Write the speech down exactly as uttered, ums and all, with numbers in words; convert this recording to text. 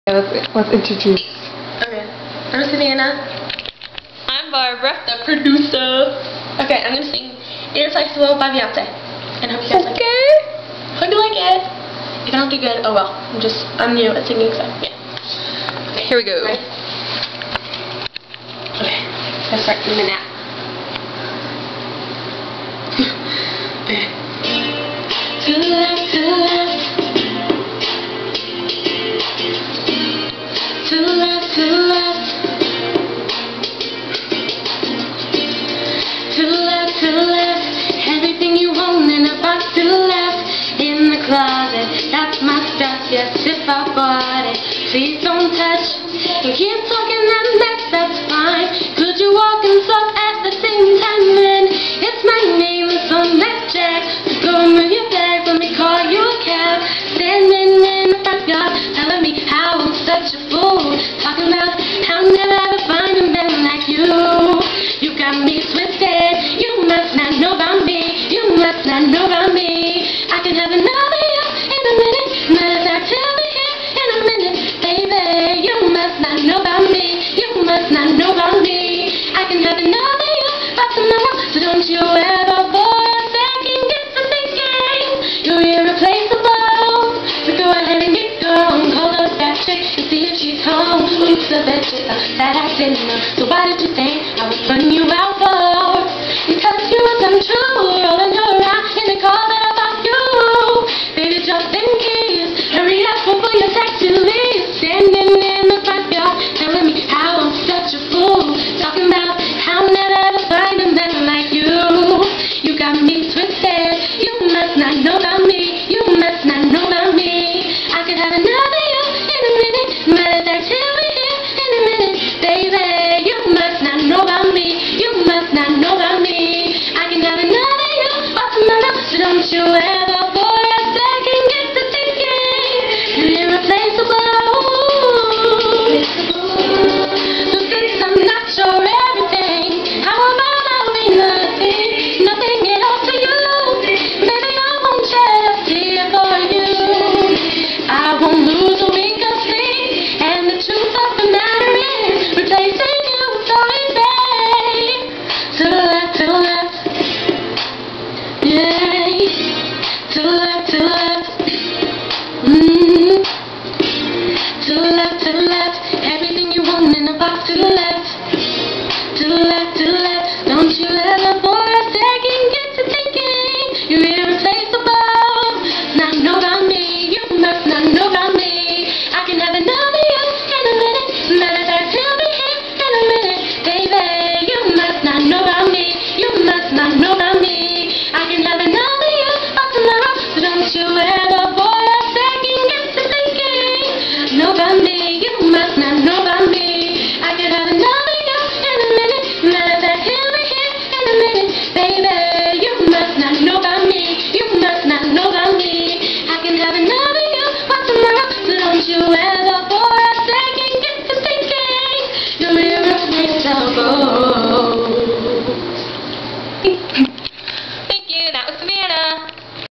Let's, let's introduce. Okay, I'm Savannah. I'm Barbara, the producer. Okay, I'm gonna sing Irreplaceable by Beyonce. And I hope you guys like it. Hope you like it. If I don't do good, oh well. I'm just, I'm new at singing, so yeah. Okay, here we go. Ready? Okay, let's start in a minute. To the left, to the left. To the left, to the left. To the left, to the left. Everything you own in a box to the left. In the closet, that's my stuff. Yes, if I bought it, please don't touch. And keep talking that mess, that's fine. Could you walk and talk at the same time? Then it's my name, it's on that jack. So go and move your bags, let me call you a cab. Standing in the front yard, telling me how I'm such a fool. Talking about how I'll never ever find a man like you. You got me twisted, you must not know about me. You must not know about me. I can have another you in a minute. Matter of fact, tell me here in a minute. Baby, you must not know about me. You must not know about me. I can have another you by tomorrow. So don't you ever for a second get to thinking you're irreplaceable. So go ahead and get going. Call up that chick and see if she's home. Oops, I bet you thought that I didn't know. So why did you think I was putting you out for? Because you was untrue. Rolling around in the car that I bought you. Baby, drop them keys. Hurry up before your taxi leaves. Standing in the front yard, telling me how I'm such a fool. Talking about how I'll never ever find a man like you. You got me twisted. You must not know about me. You must not know about me. I could have another you in a minute. Matter of fact, tell me here in a minute. Baby, you must not know about me. You must not know about me. I can have another you by tomorrow. So don't you ever for a second get to thinking you're irreplaceable. So since I'm not your everything, how about I'll be nothing, nothing at all to you? Maybe I won't shed a tear for you. I won't lose a wink of sleep, and the truth of the matter is replacing you so easy. To the left, to the left, yeah. To the left, to the left, mm. To the left, to the left. Everything you want in a box to the left. To the left, to the left. Don't you ever for a second get to thinking you're irreplaceable. Not know about me. You must not know about me. I can have another you in a minute. Matter of fact, tell me here in a minute. Baby, you must not know about me. You must not know about me. I can have another you by tomorrow. So don't you ever for a second get to thinking know about me. You must not know about me. I can have another you in a minute. Matter of fact, tell me here in a minute. Baby,